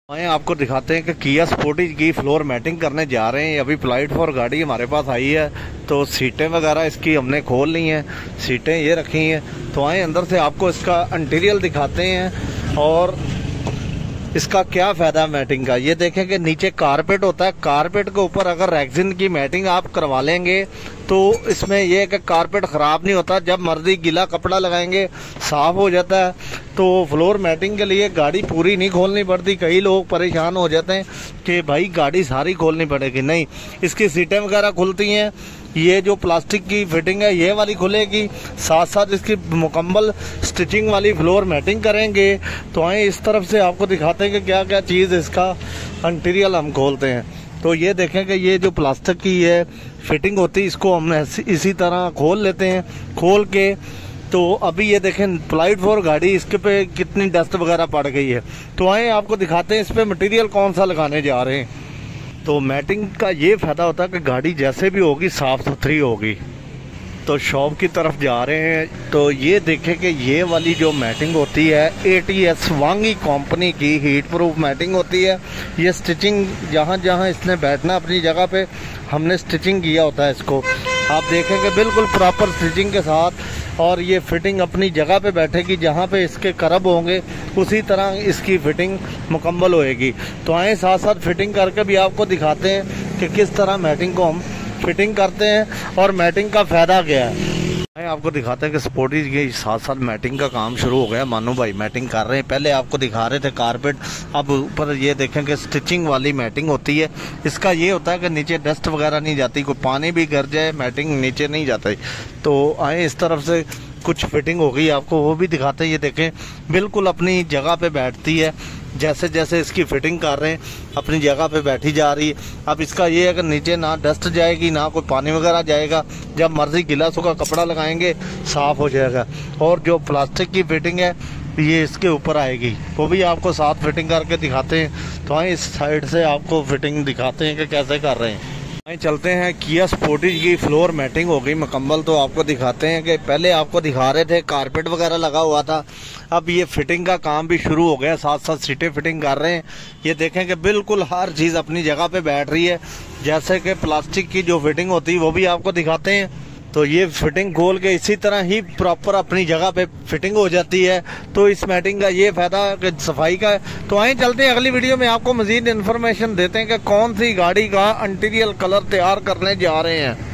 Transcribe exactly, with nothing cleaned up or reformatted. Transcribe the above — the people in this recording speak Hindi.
आए आपको दिखाते हैं कि किया स्पोर्टेज की फ्लोर मैटिंग करने जा रहे हैं। अभी फ्लाइट फॉर गाड़ी हमारे पास आई है तो सीटें वगैरह इसकी हमने खोल ली हैं, सीटें ये रखी हैं। तो आए अंदर से आपको इसका इंटीरियर दिखाते हैं और इसका क्या फ़ायदा है मैटिंग का। ये देखें कि नीचे कारपेट होता है, कारपेट के ऊपर अगर रेक्सिन की मैटिंग आप करवा लेंगे तो इसमें यह है कि कारपेट ख़राब नहीं होता, जब मर्जी गीला कपड़ा लगाएंगे साफ़ हो जाता है। तो फ्लोर मैटिंग के लिए गाड़ी पूरी नहीं खोलनी पड़ती। कई लोग परेशान हो जाते हैं कि भाई गाड़ी सारी खोलनी पड़ेगी, नहीं, इसकी सीटें वगैरह खुलती हैं। ये जो प्लास्टिक की फिटिंग है ये वाली खुलेगी, साथ साथ इसकी मुकम्मल स्टिचिंग वाली फ्लोर मैटिंग करेंगे। तो आए इस तरफ से आपको दिखाते हैं कि क्या क्या चीज़ इसका इंटीरियर हम खोलते हैं। तो ये देखें कि ये जो प्लास्टिक की है फिटिंग होती है इसको हम इसी तरह खोल लेते हैं। खोल के तो अभी ये देखें फ्लाइट फॉर गाड़ी, इसके पे कितनी डस्ट वगैरह पड़ गई है। तो आए आपको दिखाते हैं इस पे मटेरियल कौन सा लगाने जा रहे हैं। तो मैटिंग का ये फ़ायदा होता है कि गाड़ी जैसे भी होगी साफ़ सुथरी होगी। तो शॉप की तरफ जा रहे हैं तो ये देखें कि ये वाली जो मैटिंग होती है ए टी एस वांगी कंपनी की हीट प्रूफ मैटिंग होती है। ये स्टिचिंग जहाँ जहाँ इसने बैठना अपनी जगह पे हमने स्टिचिंग किया होता है इसको, आप देखेंगे बिल्कुल प्रॉपर स्टिचिंग के साथ। और ये फिटिंग अपनी जगह पे बैठेगी, जहाँ पे इसके करब होंगे उसी तरह इसकी फिटिंग मुकम्मल होएगी। तो आए साथ साथ फिटिंग करके भी आपको दिखाते हैं कि किस तरह मैटिंग को हम फिटिंग करते हैं और मैटिंग का फ़ायदा क्या है। आपको दिखाते हैं कि स्पोर्टेज के साथ साथ मैटिंग का काम शुरू हो गया। मानो भाई मैटिंग कर रहे हैं, पहले आपको दिखा रहे थे कारपेट, अब ऊपर ये देखें कि स्टिचिंग वाली मैटिंग होती है। इसका ये होता है कि नीचे डस्ट वगैरह नहीं जाती, कोई पानी भी गिर जाए मैटिंग नीचे नहीं जाता। तो आए इस तरफ से कुछ फिटिंग हो गई, आपको वो भी दिखाते हैं। ये देखें बिल्कुल अपनी जगह पे बैठती है, जैसे जैसे इसकी फिटिंग कर रहे हैं अपनी जगह पे बैठी जा रही है। अब इसका ये है कि नीचे ना डस्ट जाएगी ना कोई पानी वगैरह जाएगा, जब मर्जी गिला सूखा कपड़ा लगाएंगे साफ़ हो जाएगा। और जो प्लास्टिक की फिटिंग है ये इसके ऊपर आएगी, वो भी आपको साथ फिटिंग करके दिखाते हैं। तो आए इस साइड से आपको फिटिंग दिखाते हैं कि कैसे कर रहे हैं। चलते हैं किया स्पोर्टेज की फ्लोर मैटिंग हो गई मुकम्मल। तो आपको दिखाते हैं कि पहले आपको दिखा रहे थे कारपेट वगैरह लगा हुआ था, अब ये फिटिंग का काम भी शुरू हो गया, साथ साथ सीटें फिटिंग कर रहे हैं। ये देखें कि बिल्कुल हर चीज़ अपनी जगह पे बैठ रही है, जैसे कि प्लास्टिक की जो फिटिंग होती है वो भी आपको दिखाते हैं। तो ये फिटिंग खोल के इसी तरह ही प्रॉपर अपनी जगह पे फिटिंग हो जाती है। तो इस मैटिंग का ये फ़ायदा कि सफाई का है। तो आए चलते हैं अगली वीडियो में आपको मज़ीद इन्फॉर्मेशन देते हैं कि कौन सी गाड़ी का इंटीरियर कलर तैयार करने जा रहे हैं।